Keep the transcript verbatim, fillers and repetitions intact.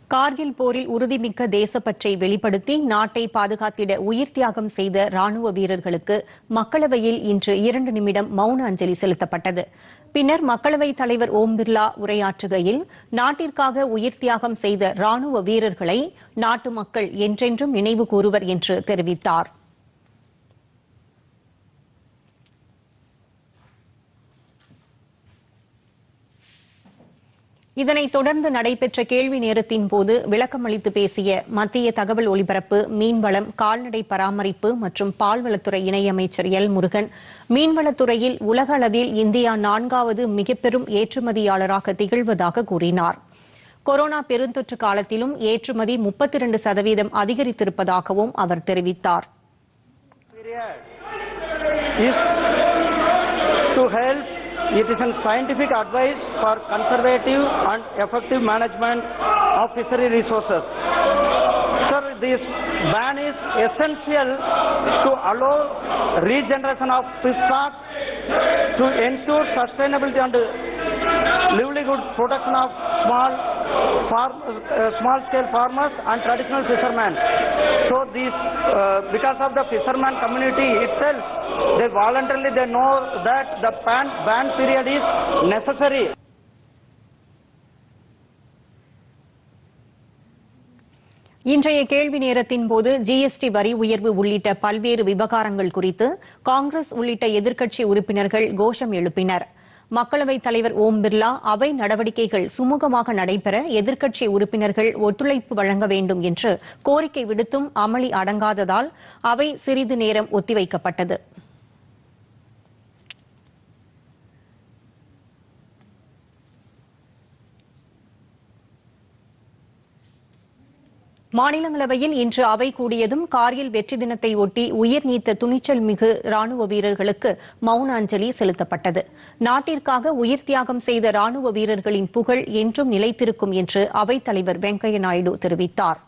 கார்கில் போரில் உறுதிமிக்க தேசப்பற்றை வெளிப்படுத்தி நாட்டை பாதுகாத்திட உயிர் தியாகம் செய்த ராணுவ வீரர்களுக்கு மக்களவையில் இன்று இரண்டு நிமிடம் மௌன அஞ்சலி செலுத்தப்பட்டது. பின்னர் மக்களவைத் தலைவர் ஓம் பிர்லா உரையாற்றுகையில், நாட்டிற்காக உயிர் தியாகம் செய்த ராணுவ வீரர்களை நாட்டு மக்கள் என்றென்றும் நினைவு கூறுவர் என்று தெரிவித்தார். இதனைத் தொடர்ந்து நடைபெற்ற கேள்வி நேரத்தின் போது விளக்கமளித்து பேசிய மத்திய தகவல் ஒலிபரப்பு, மீன்வளம், கால்நடை பராமரிப்பு மற்றும் பால்வளத்துறை இணையமைச்சர் எல் முருகன், மீன்வளத்துறையில் உலக அளவில் இந்தியா நான்காவது மிகப்பெரும் ஏற்றுமதியாளராக திகழ்வதாக கூறினார். கொரோனா பெருந்தொற்று காலத்திலும் ஏற்றுமதி முப்பத்தி இரண்டு சதவீதம் அதிகரித்திருப்பதாகவும் அவர் தெரிவித்தார். It is a scientific advice for conservative and effective management of fishery resources. Sir, this ban is essential to allow regeneration of fish stocks, to ensure sustainability and livelihood protection of small farm, uh, small scale farmers and traditional fishermen. So this, uh, because of the fisherman community itself, they voluntarily they know that the ban, ban period is necessary. இன்றைய கேள்வி நேரத்தின் போது GST வரி உயர்வு உள்ளிட்ட பல்வேறு விவகாரங்கள் குறித்து காங்கிரஸ் உள்ளிட்ட எதிர்க்கட்சி உறுப்பினர்கள் கோஷம் எழுப்பினர். மக்களவைத் தலைவர் ஓம் பிர்லா அவை நடவடிக்கைகள் சுமூகமாக நடைபெற எதிர்க்கட்சி உறுப்பினர்கள் ஒத்துழைப்பு வழங்க வேண்டும் என்று கோரிக்கை விடுத்தும் அமளி அடங்காததால் அவை சிறிது நேரம் ஒத்திவைக்கப்பட்டது. மாநிலங்களவையில் இன்று அவை கூடியதும் கார்கில் வெற்றி தினத்தை ஒட்டி உயிர் நீத்த துணிச்சல் மிகு ராணுவ வீரர்களுக்கு மௌன அஞ்சலி செலுத்தப்பட்டது. நாட்டிற்காக உயிர் தியாகம் செய்த ராணுவ வீரர்களின் புகழ் என்றும் நிலைத்திருக்கும் என்று அவைத் தலைவர் வெங்கையா நாயுடு தெரிவித்தார்.